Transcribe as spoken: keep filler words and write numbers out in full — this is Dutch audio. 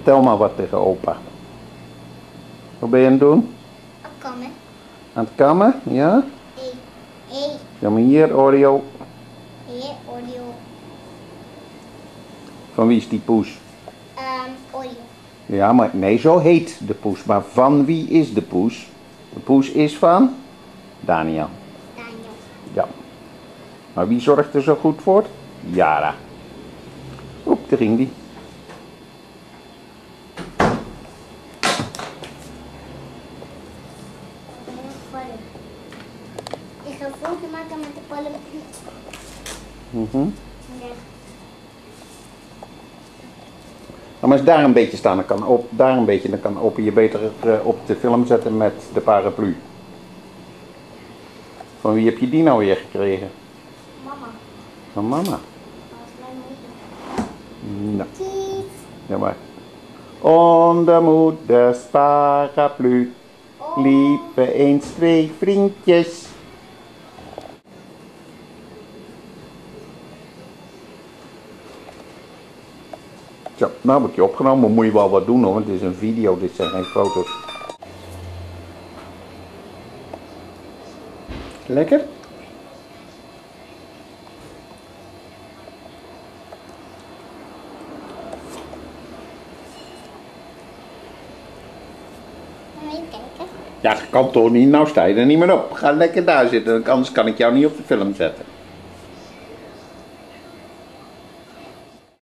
Vertel maar wat tegen opa. Wat ben je aan het doen? Kammen. Aan het kammen? Ja? Hey. Hey. Ja, maar hier Oreo. Hier, Oreo. Van wie is die poes? Um, Oreo. Ja, maar nee, zo heet de poes. Maar van wie is de poes? De poes is van Daniel. Daniel. Ja. Maar wie zorgt er zo goed voor? Yara. Oep, daar ging die. Ik ga een foto maken met de paraplu. Mhm. Ja. Nou, maar als daar een beetje staan, dan kan op, daar een beetje, dan kan Opa je beter uh, op de film zetten met de paraplu. Van wie heb je die nou weer gekregen? Mama. Van mama. Dat was mijn moeder. Nou, Kies. ja maar. Onder moeders paraplu liepen eens twee vriendjes. Zo, nou heb ik je opgenomen, maar moet je wel wat doen hoor, want dit is een video, dit zijn geen foto's. Lekker? Wil je kijken? Ja, dat kan toch niet, nou sta je er niet meer op. Ga lekker daar zitten, anders kan ik jou niet op de film zetten.